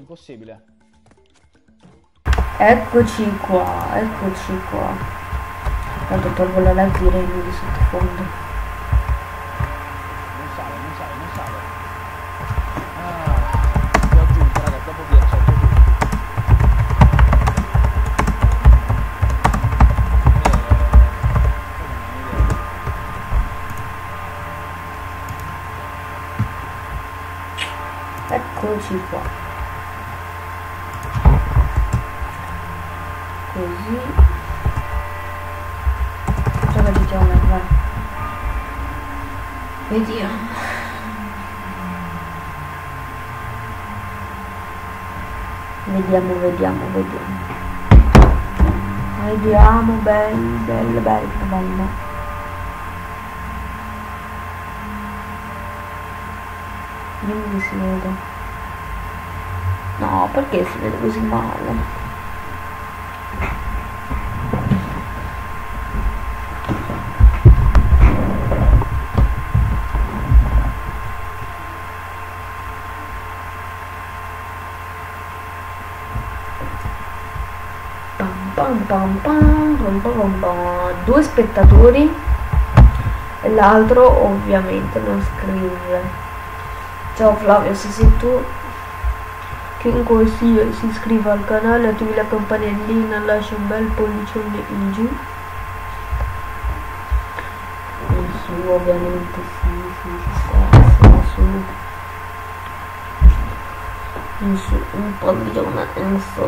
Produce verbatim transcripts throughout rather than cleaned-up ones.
Impossibile. Eccoci qua, eccoci qua. Tanto tolgo la live direi di sottofondo. Non sale, non sale, non sale. Ah, l'ho aggiunto, raga, dopo vi accetto tutti. Eccoci qua. Così. Cosa diciamo? Vai. Vediamo. Vediamo, vediamo, vediamo. Vediamo, bella, bella, bella, bella. Dimmi che si vede. No, perché si vede così male? Pam pam pam, pam pam pam pam. Due spettatori e l'altro ovviamente non scrive. Ciao Flavio, se sei tu, chiunque sia, si iscriva al canale, attivi la campanellina, lascia un bel pollicione in giù. In su ovviamente sì, sì, si sta, in su. In su, un pollicione in su.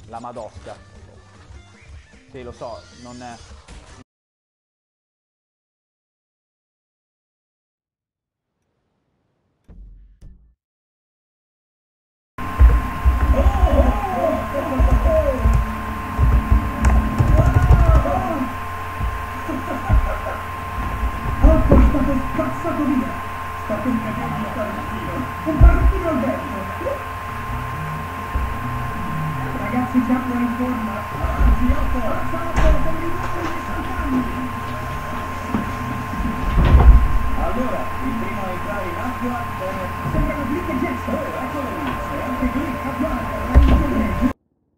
La Madosca. Sì, lo so, non è... Alto è stato spazzato via. Sta per cadere il parrucchino. Un parrucchino al vento. Ragazzi cambiano in forma. Avanti, otto, salto con il numero di sessanta anni. Allora, il primo a entrare in acqua è... Sembrano Glick e Jess. Oh, eccolo lì. E anche Glick a guarda, la insegue.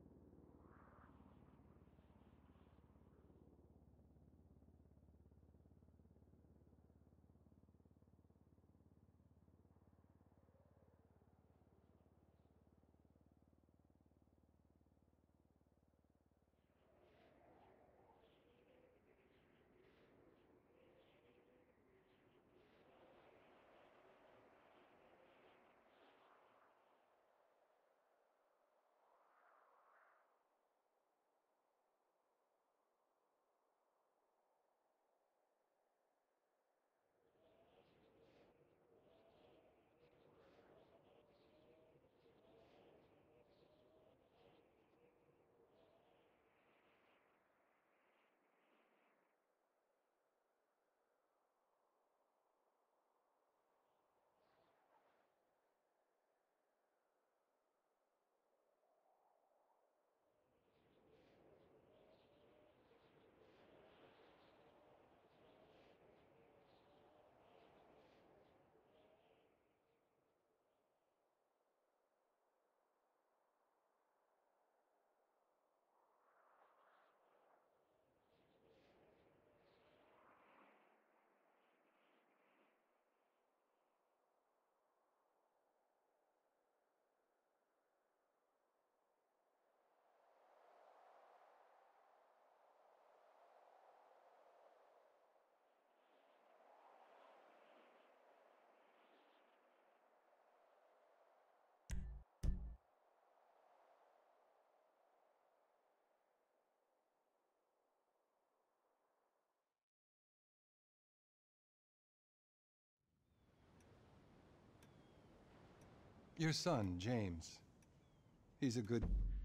Your son, James. He's a good...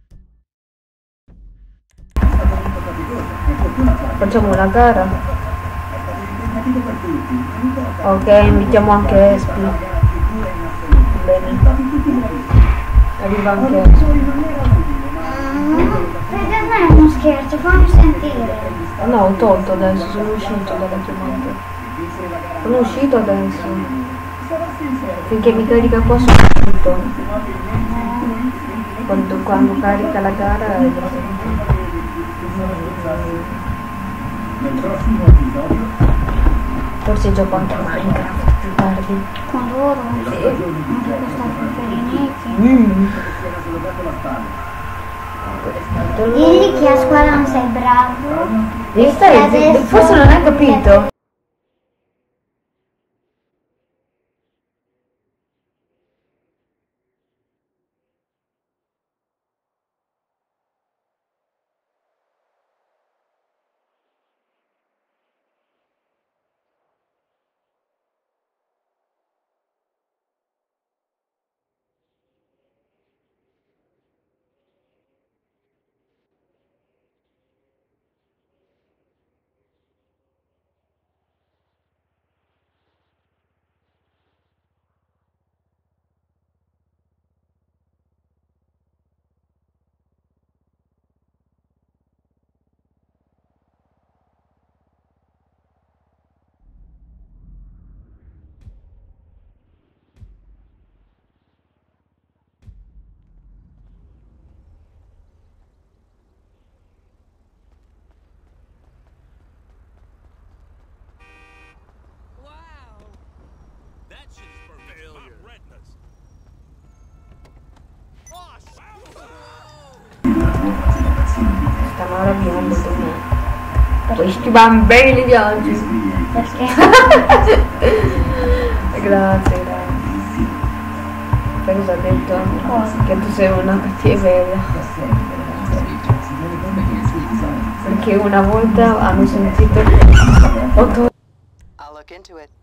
Facciamo una gara. Ok, invitiamo anche Espi. Bene. Arriva anche Espi. Perché non è uno scherzo, fammi sentire. No, ho tolto adesso, sono uscito dalla chiamata. Sono uscito adesso. Finché mi carica qua sono uscito. Quando, quando carica la gara è forse gioco anche Minecraft più tardi. Con loro? Sì. Anche questa Feriniti. Mm. Digli che a scuola non sei bravo. Devi stare zitto, forse non hai capito. Stanno arrabbiando con me. Questi bambini di oggi. Perché? Grazie, grazie. Sai cosa ha detto? Che tu sei una cattiveria. perché una volta hanno sentito otto. I'll look into it.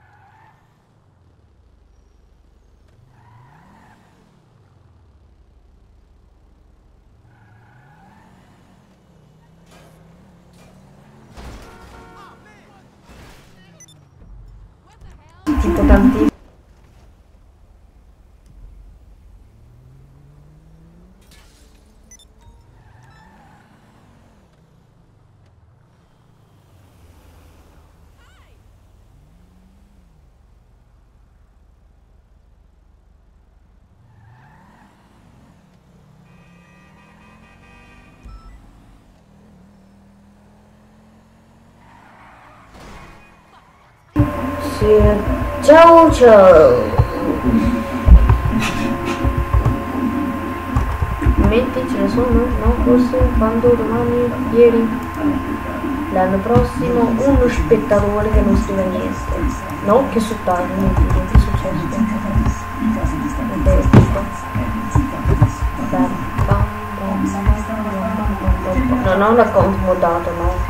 Tipo tantissimo. Sì. Ciao ciao. Metti ce ne sono? No, forse quando domani, ieri, l'anno prossimo uno spettatore che non scrive niente. No, che sottaglia, niente, che è successo? Vabbè, non ho un account modato, no.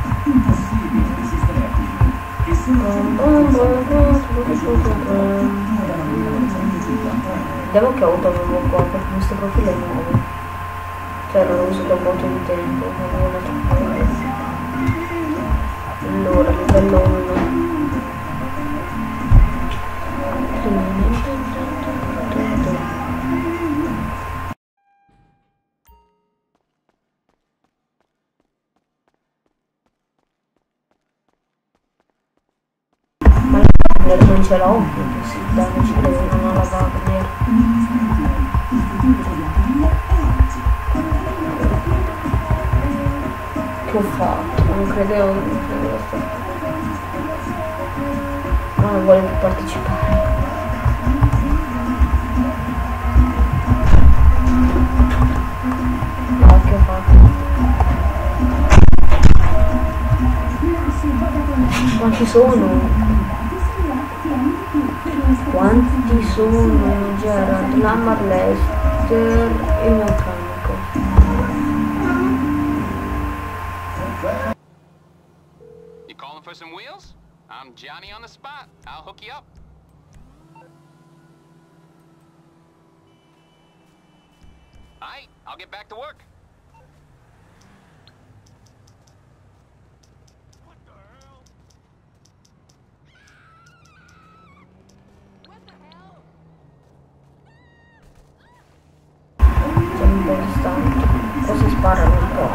Vediamo che auto avevo qua, perché questo profilo è nuovo. Cioè non lo uso da un botto di tempo, non avevo una troppa. Allora, livello uno. Non ce l'ho, impossibile, non ci credo, non ho la Wagner. Che ho fatto? Non credevo, non credevo sto... No, non voglio più partecipare. No, che ho fatto? Quanti sono? Quanti sono? Gerard, Lamar, Lester e il meccanico. You calling for some wheels? I'm Johnny on the spot. I'll hook you up. Alright, I'll get back to work. Cosa sparano un po'?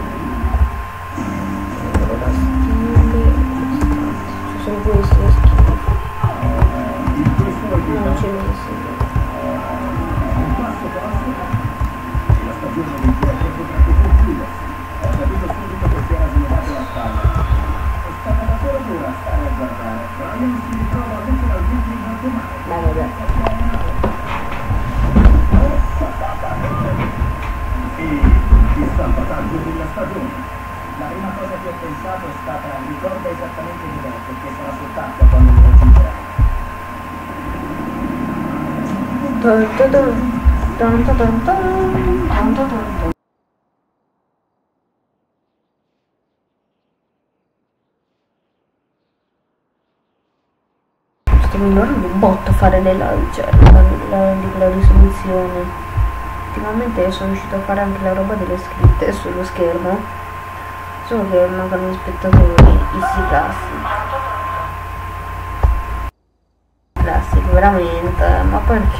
Allora, stile, ci sono questi le schifo. Non ce ne sono. La stagione del gioco potrebbe concludere. Ho capito subito che si era rinnovato la spalla. È stata davvero dura stare a guardare. Brian si ritrova letteralmente in alto mare. Dai, vabbè. Il salvataggio della stagione. La prima cosa che ho pensato è stata ricorda esattamente dov'è, perché sarà sott'acqua quando lo raggiungerai. Sto migliorando un botto a fare le live, cioè la, la, la risoluzione. Ultimamente sono riuscito a fare anche la roba delle scritte sullo schermo, solo che mancano gli spettatori, i sì classici. Classico, veramente, ma perché?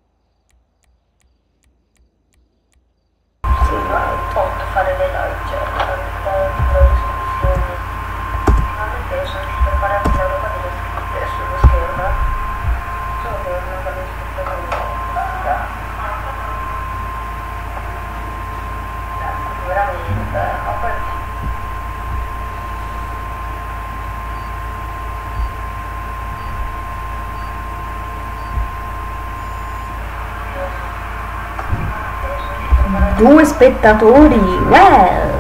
Sì, ma è top fare le live, cioè la, la, la risoluzione. Ultimamente sono riuscito a fare anche la roba delle scritte sullo schermo, solo che mancano gli spettatori. Veramente, ma perché? Due spettatori, well!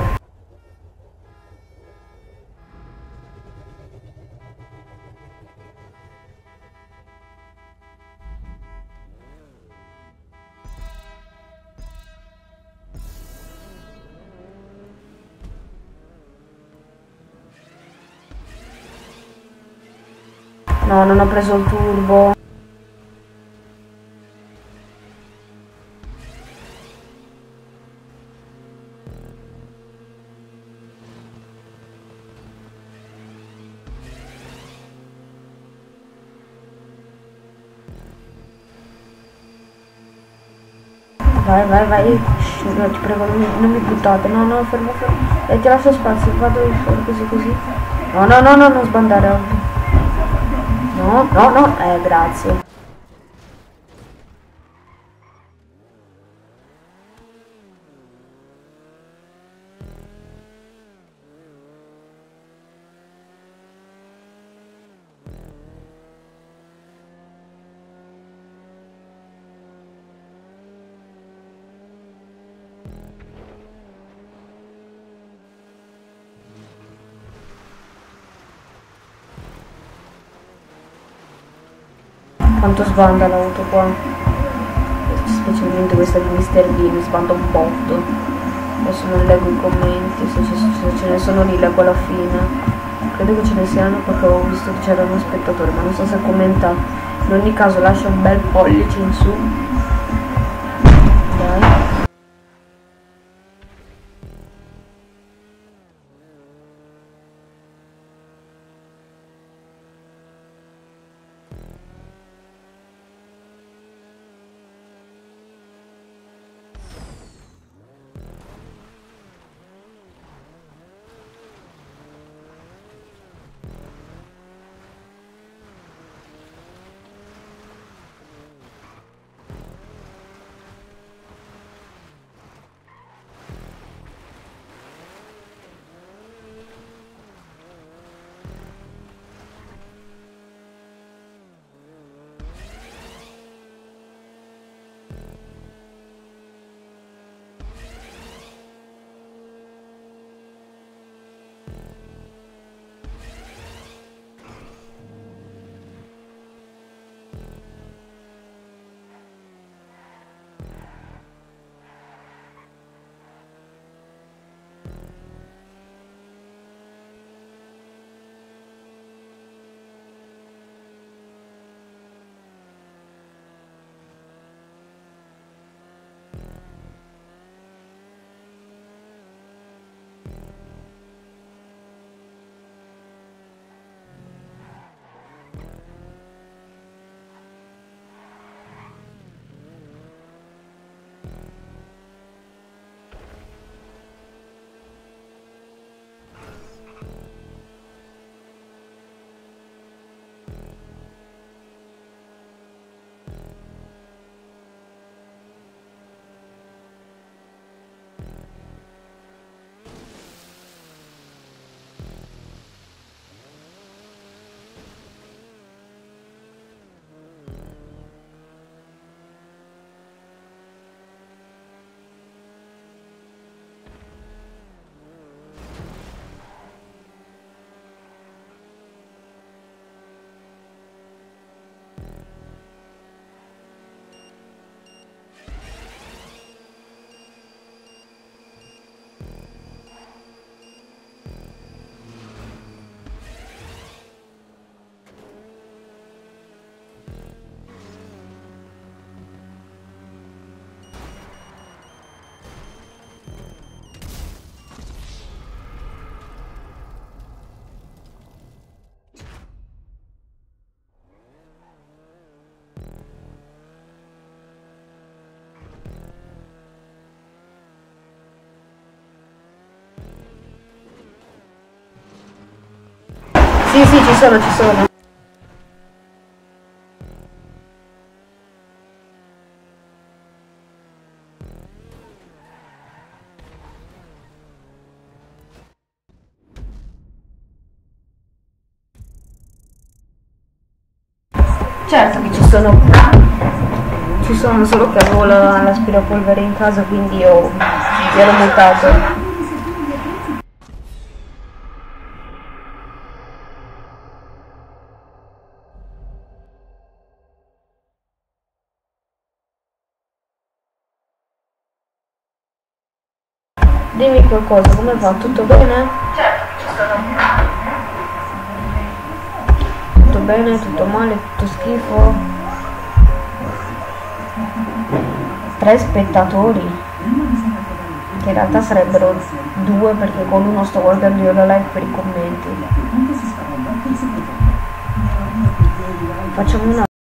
No, non ho preso il turbo. Vai, vai, vai. Shh, no, ti prego, non mi, non mi buttate. No, no, fermo, fermo. E ti lascio spazio, vado fuori così, così. No, no, no, no, non sbandare, ovvio. No, no, no, eh, grazie. Quanto sbanda l'auto qua, specialmente questa di mister Bean, sbanda un botto. Adesso non leggo i commenti, se, ci, se ce ne sono li leggo alla fine. Credo che ce ne siano perché ho visto che c'era uno spettatore, ma non so se commenta. In ogni caso lascia un bel pollice in su. Dai. Sì, sì, ci sono, ci sono. Certo che ci sono, ci sono, solo che avevo l'aspirapolvere in casa, quindi ho, mi ero mutato. Dimmi qualcosa, come va? Tutto bene? Certo, ci sono. Tutto bene, tutto male, tutto schifo. Tre spettatori, che in realtà sarebbero due perché con uno sto guardando io la live per i commenti. Facciamo una